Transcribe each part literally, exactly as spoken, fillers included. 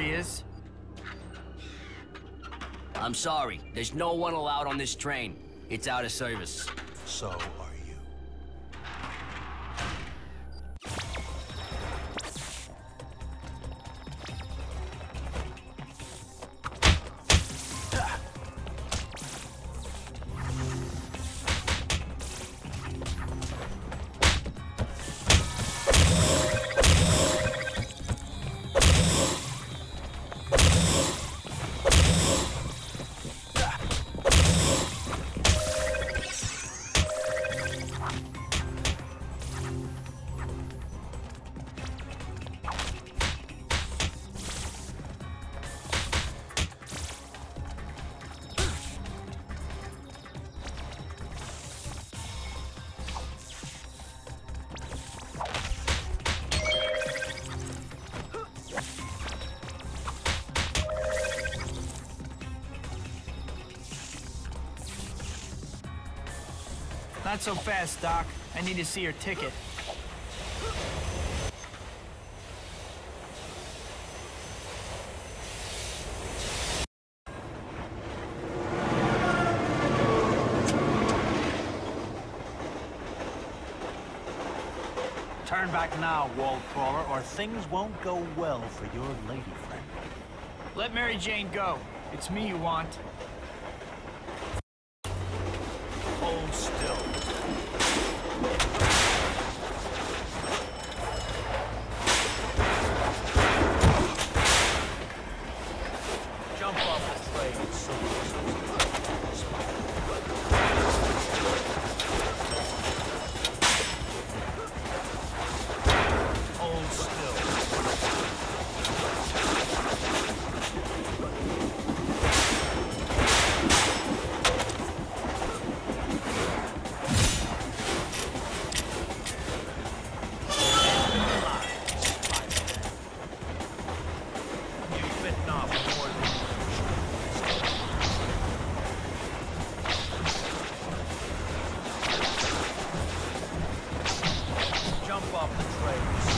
he is. I'm sorry. There's no one allowed on this train. It's out of service. So are you. Not so fast, Doc. I need to see your ticket. Turn back now, wall crawler, or things won't go well for your lady friend. Let Mary Jane go. It's me you want. Hold still. Jump off the train, so hold still. You've bitten off more than jump off the train.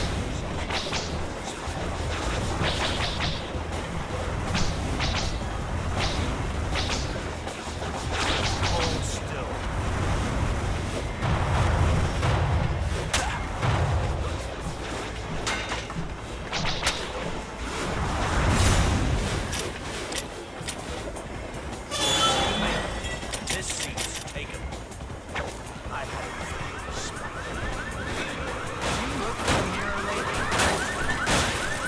Hold still. This seat's taken. I You look in the mirror lately?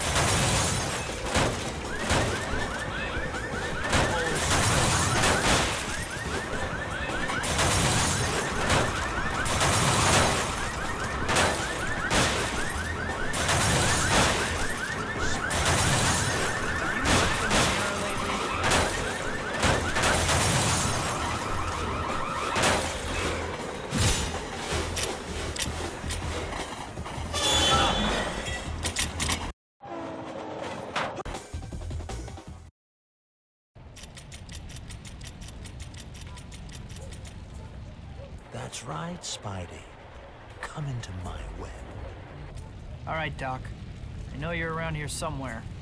That's right, Spidey. Come into my web. All right, Doc. I know you're around here somewhere.